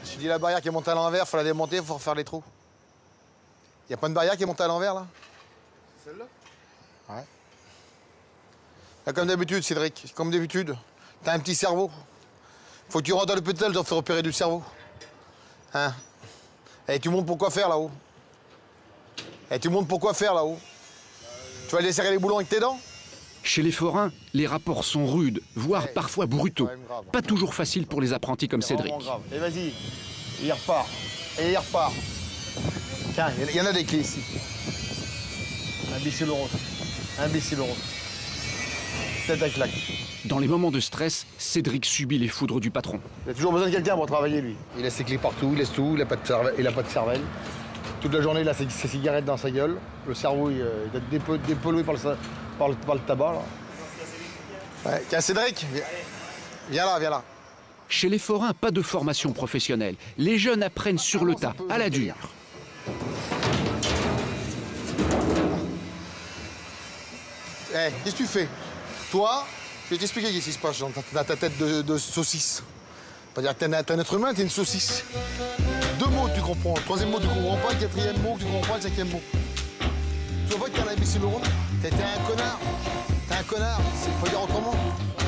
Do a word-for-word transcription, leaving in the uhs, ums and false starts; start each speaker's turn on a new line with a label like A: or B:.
A: J'ai dit la barrière qui est montée à l'envers, faut la démonter, faut refaire les trous. Y a pas une barrière qui est montée à l'envers, là?
B: Celle-là?
A: Ouais. Là, comme d'habitude, Cédric, comme d'habitude, t'as un petit cerveau. Faut que tu rentres à l'hôpital, t'en fais repérer du cerveau. Hein? Et tu montres pourquoi faire là-haut. Et tu montres pourquoi faire là-haut. Tu vas aller serrer les boulons avec tes dents?
C: Chez les forains, les rapports sont rudes, voire
A: Ouais,
C: parfois brutaux.
A: quand même grave.
C: Pas toujours facile pour les apprentis comme
A: C'est
C: Cédric.
A: vraiment grave. Et vas-y, il repart. Et il repart. Tiens, il y en a des clés ici. Imbécile rose. Imbécile rose. Tête à claque.
C: Dans les moments de stress, Cédric subit les foudres du patron.
A: Il a toujours besoin de quelqu'un pour travailler, lui. Il laisse ses clés partout, il laisse tout, il n'a pas de cervelle. Il a pas de cervelle. Toute la journée, il a ses, ses cigarettes dans sa gueule. Le cerveau, il, il doit être dépo, dépollué par le, par, le, par le tabac, là. Ouais. Tiens, Cédric, viens, viens là, viens là.
C: Chez les forains, pas de formation professionnelle. Les jeunes apprennent sur le tas, à la dure.
A: Eh, hey, qu'est-ce que tu fais? Toi, je vais t'expliquer qu'est-ce qui se passe dans ta, dans ta tête de, de saucisse. Pas dire que t'es un, un être humain, t'es une saucisse. Deux mots tu comprends, le troisième mot tu comprends pas, le quatrième mot tu comprends pas, le cinquième mot. Tu vois pas que t'es un imbécile rond? T'es un connard. T'es un connard, c'est pas dire autrement.